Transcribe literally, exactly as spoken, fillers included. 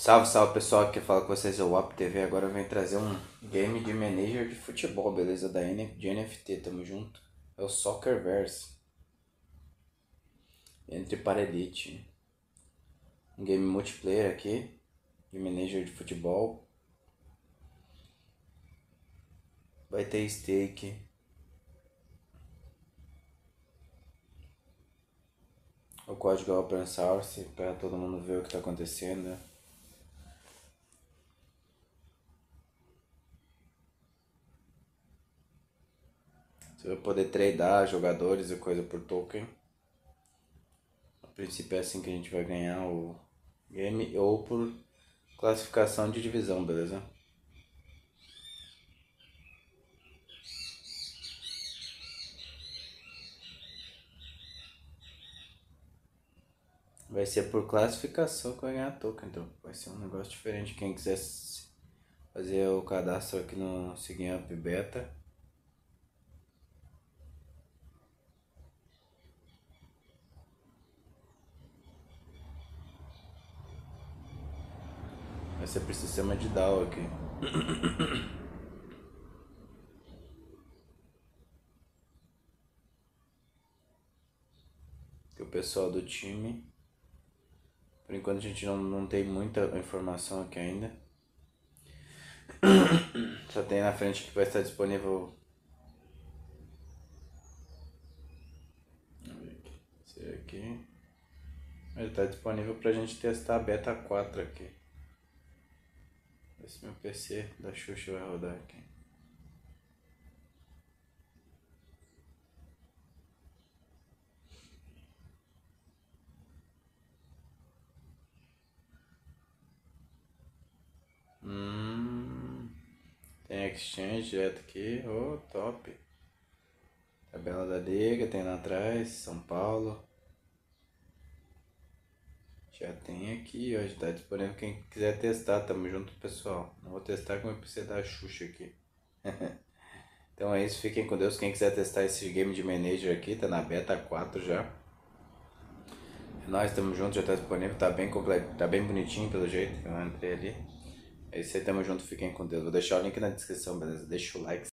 Salve, salve pessoal, que fala com vocês é o Wap T V. Agora eu venho trazer um game de manager de futebol, beleza? Da N de N F T, tamo junto. É o Soccerverse. Entre para Elite. Um game multiplayer aqui, de manager de futebol. Vai ter stake. O código é open source para todo mundo ver o que está acontecendo. Você vai poder tradear jogadores e coisa por token. A princípio é assim que a gente vai ganhar o game, ou por classificação de divisão, beleza? Vai ser por classificação que vai ganhar token, então vai ser um negócio diferente. Quem quiser fazer o cadastro aqui no SigNup Beta, vai ser por sistema de D A O aqui. Que o pessoal do time, por enquanto a gente não, não tem muita informação aqui ainda. Só tem na frente que vai estar disponível. Esse aqui. Ele está disponível pra gente testar a beta quatro aqui. Ver se meu P C da Xuxa vai rodar aqui. Hum, tem exchange direto aqui, oh, top. Tabela da liga, tem lá atrás, São Paulo. Já tem aqui, ó, já tá disponível quem quiser testar, tamo junto pessoal. Não vou testar com o P C da Xuxa aqui. Então é isso, fiquem com Deus. Quem quiser testar esse game de manager aqui, tá na beta quatro já. É nóis, tamo junto, já tá disponível, tá bem completo, tá bem bonitinho pelo jeito que eu entrei ali. É isso aí, tamo junto, fiquem com Deus. Vou deixar o link na descrição, beleza? Deixa o like.